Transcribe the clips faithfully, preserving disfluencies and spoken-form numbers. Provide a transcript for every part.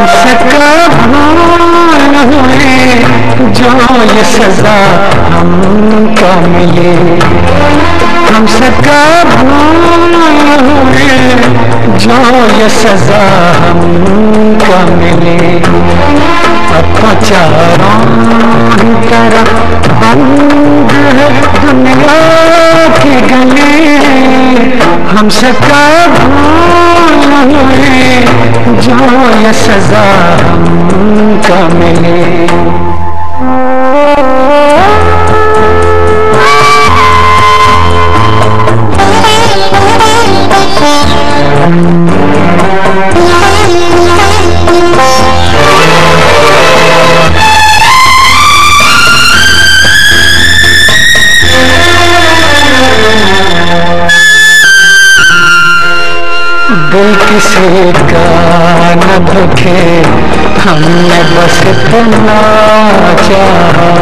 हमसे भूल हुए जो ये सजा हमको मिले, हमसे भूल हुए जो ये सजा हमको मिले। अब तो चारों तरफ बंद है दुनिया के गले, हमसे भूल हुए जो ये सजा हमको मिले। दिल किसी का न दुखे, हमने बस इतना चाहा,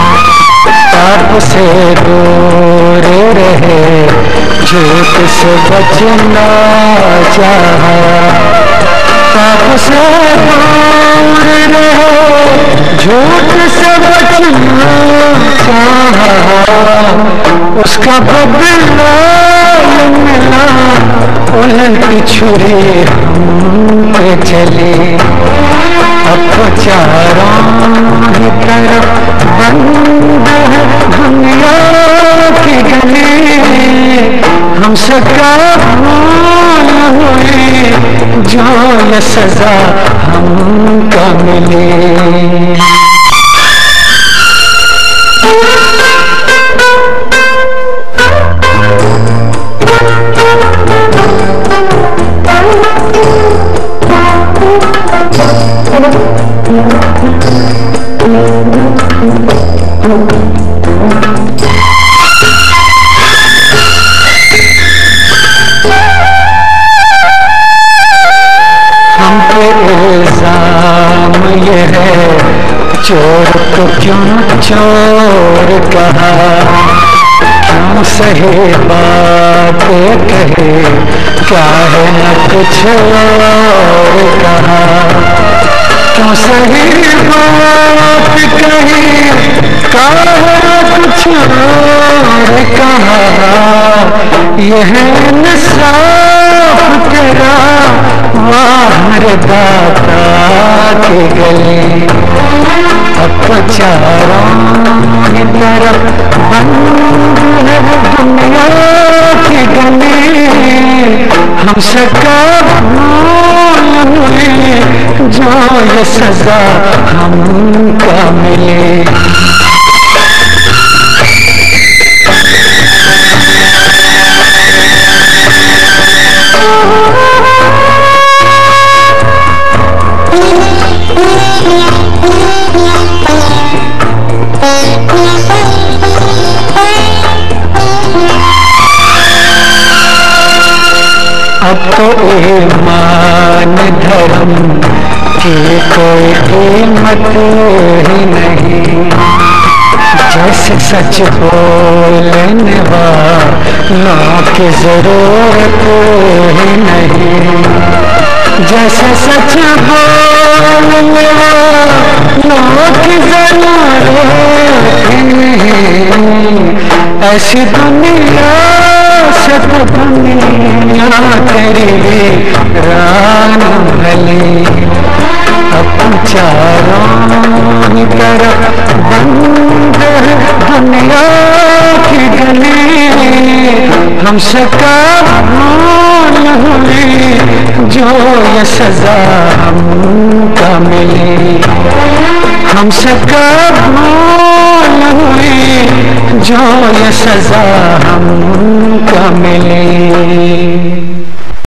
आपसे दूर रहे झूठ से बचना चाहा, आपसे दूर रहे झूठ से बचना चाहा। उसका बदला मिला उल्टी छुरी हम पे चले। अब तो चारों ही तरफ बंद है दुनिया के गले, हमसे भूल हुए जो ये सजा हमको मिले। हम पे इल्जाम ये है चोर को क्यों चोर कहा, क्यों सही बात कहे क्या है न कुछ और कहा, क्यों सही बात कही क्या है कुछ और कहा। यह इंसाफ तेरा वाह दाता के गले। अब तो चारों ही तरफ बंद है दुनिया के गले, हमसे भूल हुए जो ये सजा हमको मिले। अब तो ईमान धर्म की कोई कीमत ही नहीं, जैसे सच बोलने वालों की जरूरत ही नहीं, जैसे सच बोलने वालों की जरूरत ही नहीं। ऐसी दुनिया से तो दुनिया तेरी वीरान भली। अब चारों ही तरफ बंद है दुनिया के गले, हमसे भूल हुए जो ये सजा हमको मिले, हमसे भूल हुए जो ये सजा हमको मिले।